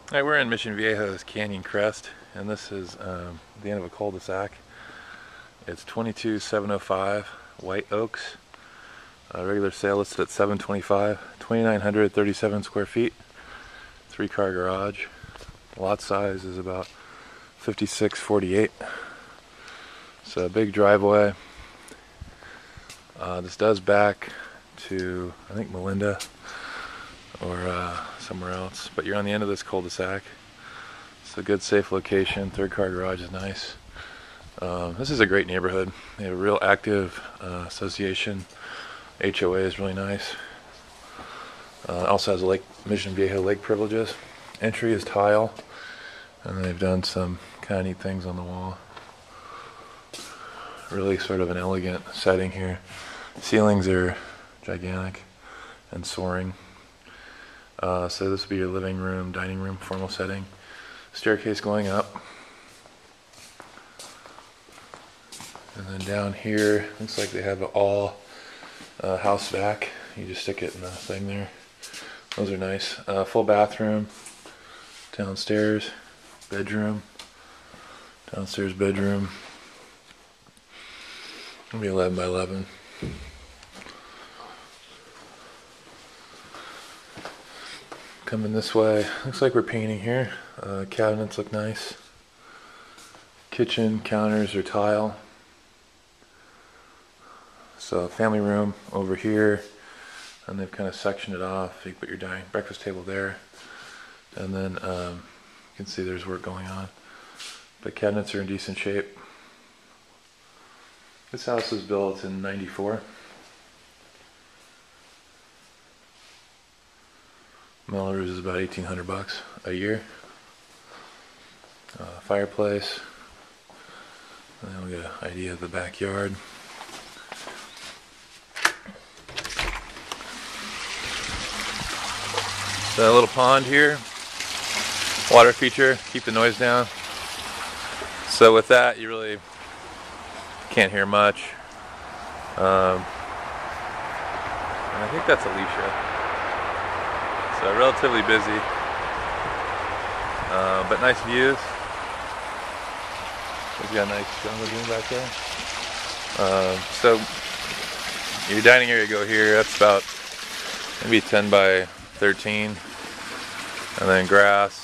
Alright, we're in Mission Viejo's Canyon Crest, and this is the end of a cul-de-sac. It's 22705 White Oaks. Regular sale listed at $725. 2,937 square feet. 3-car garage. Lot size is about 5648. So a big driveway. This does back to, I think, Melinda or somewhere else, but you're on the end of this cul-de-sac. It's a good, safe location. 3rd-car garage is nice. This is a great neighborhood. They have a real active association. HOA is really nice. Also has a Mission Viejo lake privileges. Entry is tile, and they've done some kind of neat things on the wall. Really sort of an elegant setting here. Ceilings are gigantic and soaring. So this would be your living room, dining room, formal setting. Staircase going up. And then down here, looks like they have it all house vac. You just stick it in the thing there. Those are nice. Full bathroom. Downstairs, bedroom. Downstairs bedroom. It'll be 11 by 11. Coming this way, looks like we're painting here. Cabinets look nice. Kitchen counters are tile. So family room over here, and they've kind of sectioned it off. You can put your breakfast table there, and then you can see there's work going on. But cabinets are in decent shape. This house was built in '94. Melrose is about $1,800 a year. Fireplace. And then we'll get an idea of the backyard. So a little pond here. Water feature, keep the noise down. So with that, you really can't hear much. And I think that's Alicia. So relatively busy, but nice views. We've got a nice jungle lagoon back there. So your dining area go here. That's about maybe 10 by 13, and then grass.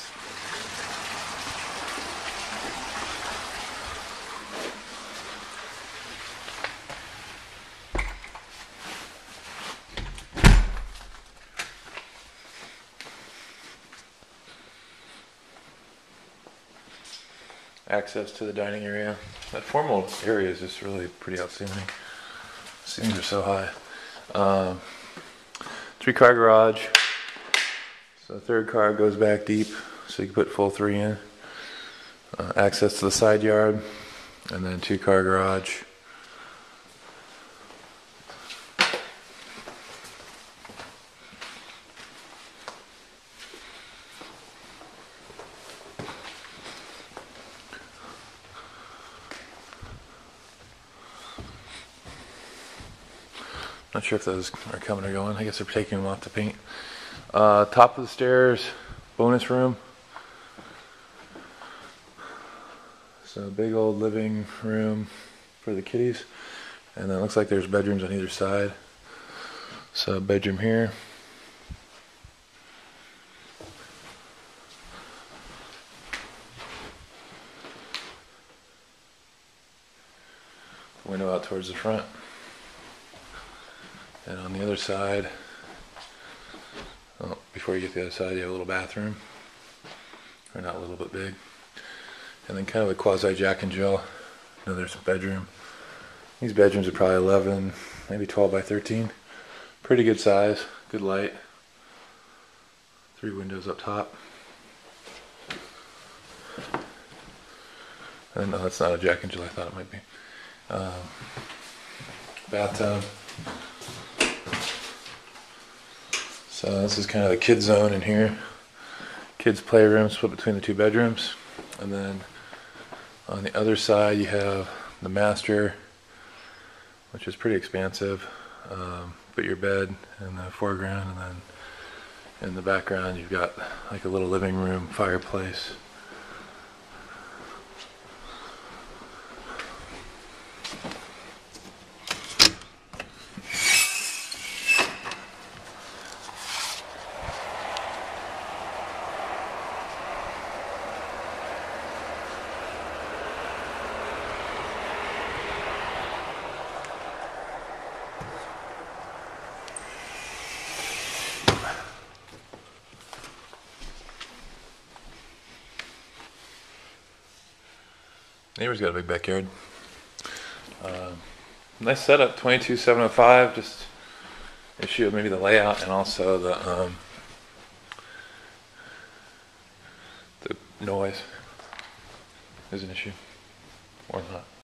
Access to the dining area. That formal area is just really pretty outstanding. Ceilings are so high. 3-car garage. So the 3rd car goes back deep, so you can put full 3 in. Access to the side yard, and then 2-car garage. Not sure if those are coming or going. I guess they're taking them off to paint. Top of the stairs, bonus room. So big old living room for the kitties. And then it looks like there's bedrooms on either side. So bedroom here. Window out towards the front. And on the other side, before you get to the other side, you have a little bathroom. Or not a little, but big. And then kind of a quasi Jack and Jill. Another bedroom. These bedrooms are probably 11, maybe 12 by 13. Pretty good size, good light. 3 windows up top. And no, that's not a Jack and Jill, I thought it might be. Bathtub. So this is kind of the kids zone in here. Kids playroom split between the 2 bedrooms. And then on the other side you have the master, which is pretty expansive. Put your bed in the foreground, and then In the background you've got like a little living room fireplace. Neighbor's got a big backyard. Nice setup, 22,705. Just issue of maybe the layout and also the noise is an issue, or not.